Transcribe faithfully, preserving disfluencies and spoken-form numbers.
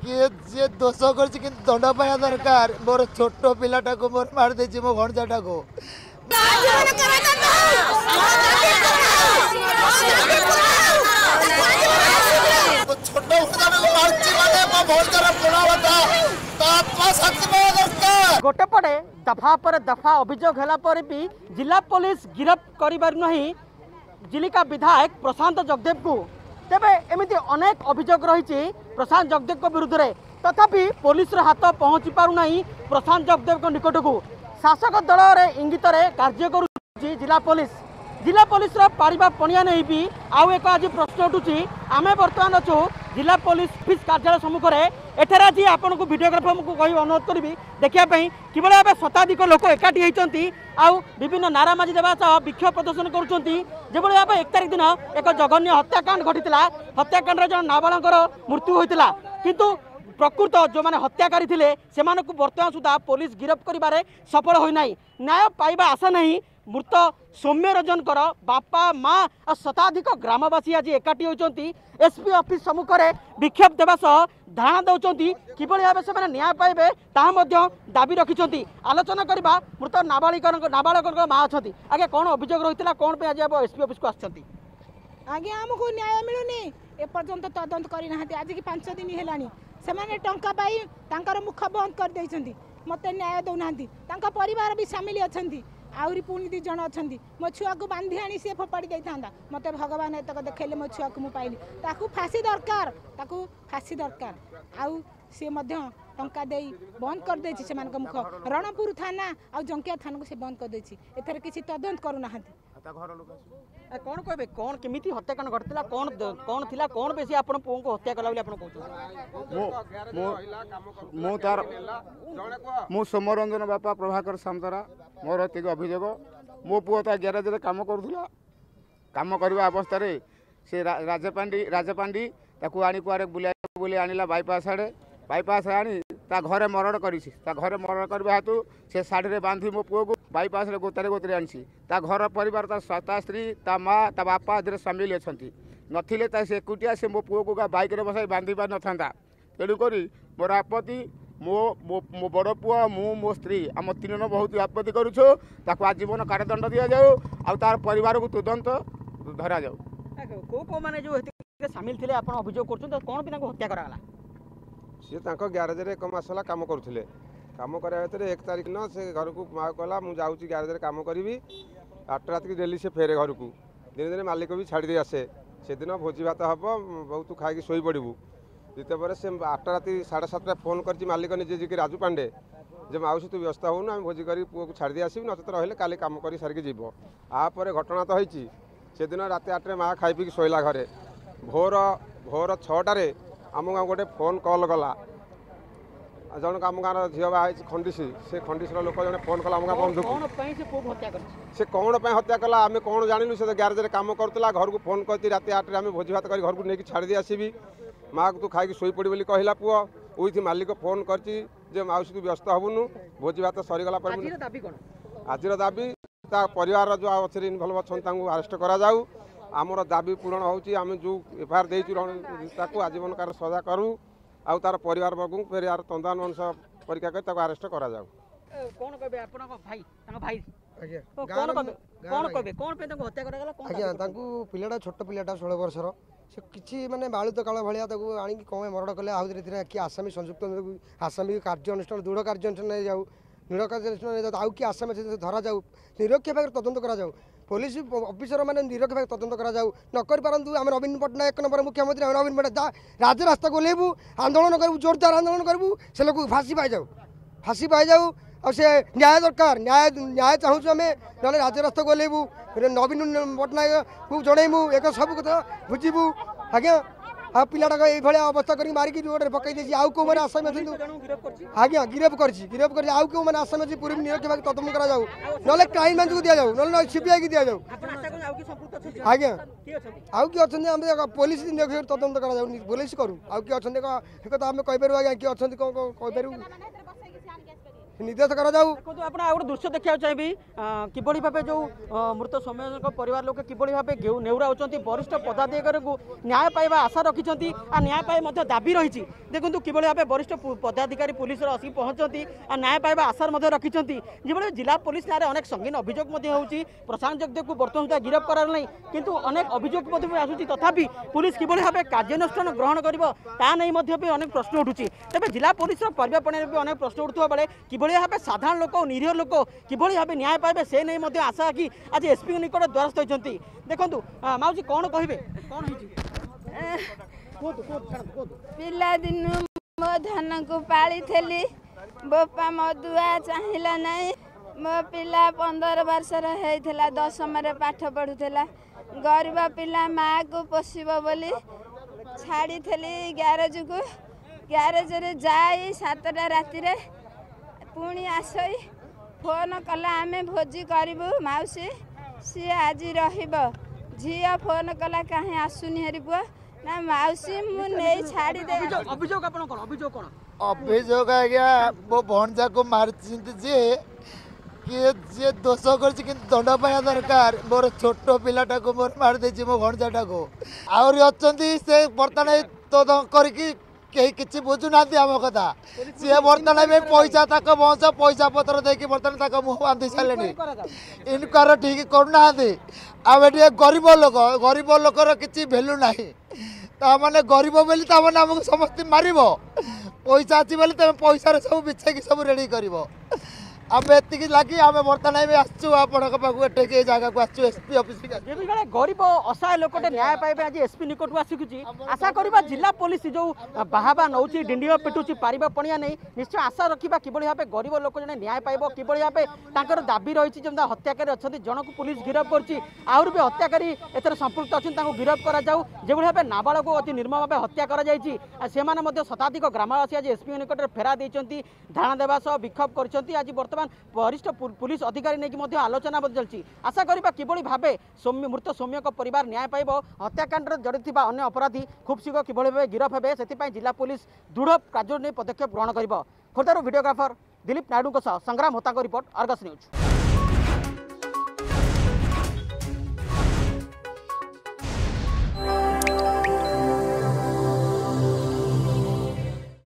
किए जे दोष करछि कि दंड पाया दरकार मोर छोट पिलाटा को मोर मार देछि मो भणजाटा को छोट भणजाटा को मारछि माने मो भणजार पुणावता तात्मा शक्ति पाया दरकार। गोटे पटे दफा पर दफा अभियोग होला पर भी जिला पुलिस गिरफ्त करिबार नहीं चिलिका विधायक प्रशांत जगदेव को तेबे एमिति अनेक अभियोग रही प्रशांत जगदेव को विरुद्ध में तथापि पुलिस हाथ पहुँची पारना प्रशांत जगदेव को निकट को शासक दल इंगित कार्य कर जिला पुलिस जिला पुलिस पारिबा पणिया नहीं भी आउ एक आज प्रश्न उठुची आम बर्तमान अच्छु जिला पुलिस ऑफिस कार्यालय सम्मुख में एठार आज आपन को वीडियोग्राफर को कही अनुरोध करी देखापी कि भाव शताधिक लोक एकाठी होती आउ विभिन्न नाराबाजी देवा सह विक्षोभ प्रदर्शन कर भाव एक तारीख दिन एक जघन्य हत्याकांड घटी हत्याकांड जन नाबालकर मृत्यु होता किंतु प्रकृत जो मैंने हत्याकारी थे से बर्तमान सुधा पुलिस गिरफ्त करें सफल होना न्याय पाइबा आशा नहीं मृत सौम्य रंजन कर बापा माँ और शताधिक ग्रामवासी आज एकाठी होती एसपी ऑफिस सम्मुख में विक्षोभ देवा सह धारणा दौरान कि भाव से न्याय पाइबे ताहा दाबी रखिंट आलोचना करवा मृत नाबालिक नाबालक माँ अच्छा आगे कौन अभियोग रही कौन पे आज आप एसपी ऑफिस को आगे आमको न्याय मिलूनी एपर्यंत तदंत करना आज की पांच दिन है से टंका पाई तांकर मुख बंद कर देइछंती मते न्याय दौना परिवार भी सामिल अच्छा आहरी पुणी दी जन अच्छा मो छुआ को बांधी आनी सी फोपाड़ी जाता मत भगवान एतक देखेले मो छुआ को मुझे पाइली ताकू फांसी दरकार ताकू फांसी दरकार आउ सी टंका दे बंद कर देछि से मानक मुख रणपुर थाना आ जंकिया थाना को से बंद कर देछि एथरे किछि तदंत करूना कौन कहबे कौन केमिति हत्याकांड घटला कौन कौन थिला कौन बेसी आपन पुओ को हत्या कला आपन कहू मो मो तार मो सोमरंजन बापा प्रभाकर सामतरा मोर एतिक अभियोग मो पुओ ता गैरेज रे काम करूला काम करबा अवस्था रे से राजपांडी राजपांडी ताकू आनी कुआरे बुला बुले आनिला बाईपास आड़े बाईपास आनी ता घरे मरण करिछि ता घरे मरण करबा हेतु से साड़ी रे बांधी मो पुओ को बाईपास रे गोतारे गोतरे आनछि ता घर परिवार ता ता स्त्री ता माँ ता बापा धीरे सामिल अछंती नथिले ता से एकुटिया से मो पुओ को बाइक रे बसाई बांधीबा नथांदा तेणु करी मोर आपत्ति मो मो बड़ पुओ मु मो स्त्री आम तीन जन बहुत आपत्ति करूछु ताको आजीवन कारादंड दिया जाऊ आ तार परिवार को तुरंत धरा जाऊ को को माने जो सामिल थिले आपण अभियोग करछन कोन बिना को हत्या कराला सी तांको गैरेज रे एक मासला काम करुले काम करा भीतर एक तारीख न से घर को माँ कहला मुझे जाऊँगी गैरेज रे काम करी आठ रात की डेली से फेरे घर को दिन दिन मालिक भी छाड़ी दे आसे से दिन भोजी भात हम बहुत खाई शोई पड़ू जिते पर से आठ रात साढ़े सातटा फोन कर मालिक निजे जी राजू पांडे जे माउसी तू व्यस्त हो ना भोजी कर पुओ को छाड़ी दे आसबि नचेत रही काली कम कर सारिक जीव आपर घटना तो होती से दिन रात आठे माँ खाई पी शोला घरे भोर भोर छटार आम गाँव गोटे फोन कॉल गला जन आम गाँव झील बाहर खंडिसी से खंडिसी लोक जन फोन कला आम गाँव बंधु से कौन पर हत्या कला आम कौन जानू से गैरेज रे काम करूला घर को फोन करती रात आठे आम भोजी भात कर घर को लेकिन छाड़ी दे आसबि माँ को तू खाई शोई पड़ी बोली कहला पुओ उठी मालिक फोन कर माउसी तू व्यस्त हबुनु भोजी भात सरीगला आज दाबी परिवार जो अच्छे इनभल्व अच्छा आरेस्ट करा जाऊ आमर दाबी पूरण होम जो एफआईआर देती आजीवन कार सजा करूँ आउ तार परिवार वर्ग फेर यार तंदान अनुसार परीक्षा कर आरेस्ट करा जाऊ कौन कहबे आपन को भाई तांको भाई आज्ञा कौन कहबे कौन कहबे कौन पे तांको हत्या करा गला कौन आज्ञा तांको पिलाडा छोट पिलाडा सोलह वर्षर से किछि माने बाळुत काळ भलिया ताको आनी कोमे मरड कले आउ रे कि आसामी संयुक्त आसामी कार्य अनुष्ठान दृढ़ कार्य अनुष्ठान जाऊ दृढ़ कार्य अनुष्ठान आउ कि आसामी धरा जाऊ निरक्ष भाग तदंत करा जाऊ पुलिस ऑफिसर मैंने निरक्ष भाग तदंत करा जाऊ न कर पारंतु आम नवीन पट्टनायक एक नंबर मुख्यमंत्री नवीन पट्टनायक राजरास्ता को लेबू आंदोलन करूँ जोरदार आंदोलन करूँ से लोग फांसी पाई जाऊ फांसी पाई जाऊ और से न्याय दरकार न्याय न्याय चाहूँ आम ना राजरास्ता को लेबू नवीन पट्टनायक को जनइबू एक सब कथा बुझीबू आज्ञा आ पिलाटा ये अवस्था कर मारिकी रोड पकई दे आउ कौ मैंने आसामी अच्छे आज्ञा गिरफ कर गिरफ कर आउ कौ मैंने आसामी अच्छे पूरी निरक्ष भाग तदंत करा जाऊ ना क्राइम ब्रांच को दि जाऊ ना सीबीआई की दि जाऊ आज्ञा आउ किए अच्छा पुलिस निरक्ष तदंत करा जाऊ पुलिस करूँ आउ किए अच्छा एक आम कहीपर आज्ञा किए अच्छा कौन कहीपर निर्देश करा जाऊ। देखो आप गोटे दृश्य देखा चाहिए किभली भाव जो मृत सौम्य परिवार लोक किभली भाव नेउरा होती वरिष्ठ पदाधिकारी को न्याय पाइबा आशा रखिंट आ न्याय पाई दाबी रही देखो किभली भाव वरिष्ठ पदाधिकारी पुलिस आसिक पहुंचती आ न्याय पाइबा आशा रखिंट जो जिला पुलिस नारे अनेक संगीन अभियोग होती प्रशांत जगदेव को बर्तमान सुधा गिरफ्त करार नहीं किंतु अनेक अभियोग आसूँ तथापि पुलिस किभली भाव कार्यानुष्ठान ग्रहण कर अनेक प्रश्न उठुची तेज जिला पुलिस पर्यपण भी अनेक प्रश्न उठुवा बेले किभली भाव साधारण लोक निरीह लोक किभली भाव न्याय पाइबे से नहीं आशा कि आज एसपी निकट द्वारस्थ होती देखु माउजी कौन कहे कौन पिला दिन मो धन को पाली थेली बोपा मो दुआ चाहिला नहीं मो पिला पंदर वर्ष होता दशम पाठ पढ़ुला गरीब पिला माँ को पोषब बोली छाड़ी थेली ग्यारेज को ग्यारेज रे जाई सातटा राति रे पुणी आसई फोन कला आमे भोजी करूँ मौसी सी आज रहिब झील फोन कला कहीं आसुनी हेरी पुआ ना मौसी मुझे छाड़ी दे अभियोग आपण कोन अभियोग कोन अभियोग आज्ञा मो भणजा को मारछि जे कि जे दोष करछि कि दंड पाया दरकार मोर छोट पिलाटा को मोर मार देछि मो भणजाटा को आउरी अछंती से बर्तन तो करके कहीं किसी बुझु ना आम कथा सी बर्तन में पैसा तक बंश पैसा पत्र देकी बर्तन तक मुह बांधि सारे इनक्वायर ठीक करना आम गरीब लोक गरीब लोकर किसी भैल्यू ना ताने गरीब बोली ताने आमको समस्त मार पैसा अच्छी बोली तुम पैसा सब बिछेक सब रेडी कर आम एति लगी आम बर्तमान में आसचु आपके जगह को आसचु एसपी ऑफिस गरीब असहाय लोकटे न्याय पाइबे आज एसपी निकट आसिकुची आशा करबा जिला पुलिस जो बाहाबा नौची डिंडियो पिटुची पारिबा पणिया नहीं निश्चय आशा रखिबा किबळी भाबे गरीब लोक जने न्याय पाइबो किबळी भाबे तांकर दाबी रहिछि जेंदा हत्याकारी अछथि जनक पुलिस गिरफ करछि आउर भी हत्याकारी एतर संपृक्त अछन तांको गिरफ करा जाऊ जेबळी भाबे नाबालक अति निर्मम भाबे हत्या करा जायछि से माने मध्ये शताधिक ग्रामवासी आज एसपी निकट फेरा दैछन्ति धारणा देबा सह विक्षोभ करछन्ति आज वर्तमान वरिष्ठ पुलिस अधिकारी नहीं आलोचना चलती आशा करबा किभली भाबे सौम्य मृत सौम्य परिवार न्याय पाइब हत्याकांड जड़ित अन्य अपराधी खूब शीघ्र किभली भाबे गिरफ हेबे से जिला पुलिस दृढ़ कार्य नहीं पदक्षेप ग्रहण कर खोर्धार वीडियोग्राफर दिलीप नायडू संग्राम होता रिपोर्ट अर्गस न्यूज।